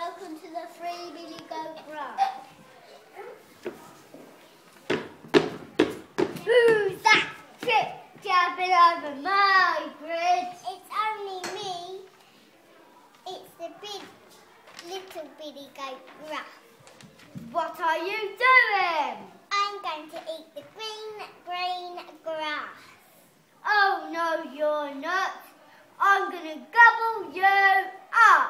welcome to the Free Billy Goat Gruff. Who's that trip-jabbing over my bridge? It's only me. It's the little Billy Goat Gruff. What are you doing? I'm going to eat the green grass. Oh no, you're not. I'm going to gobble you up.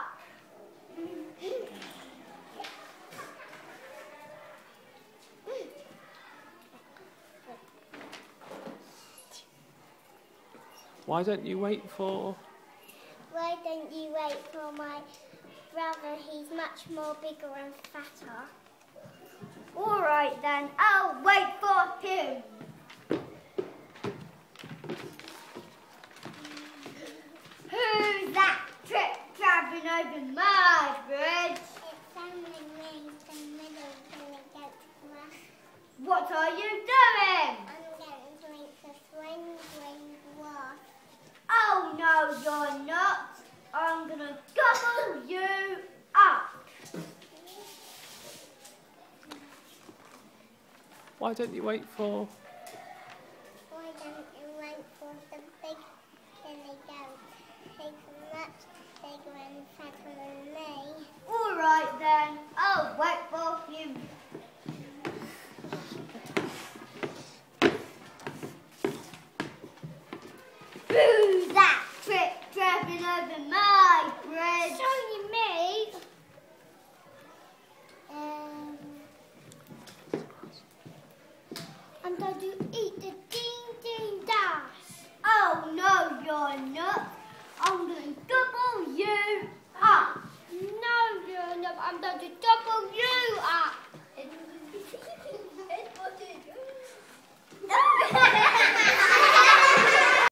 Why don't you wait for... Why don't you wait for my brother? He's much more bigger and fatter. All right then, I'll wait for him. Who's that trip-trapping over my bridge? It's only me, the middle Billy Goat Gruff. What are you doing? I'm going to eat the green grass. Oh no, you're not. I'm going to gobble you up. Why don't you wait for... Why don't you wait for the big Billy Goat? He's much bigger and fatter than me. All right then, I'll wait for him. Who's that trip-trapping over my bridge? It's only me. I'm going to eat the ding dash. Oh no, you're not. I'm going to gobble you up. No, you're not. I'm going to double you up.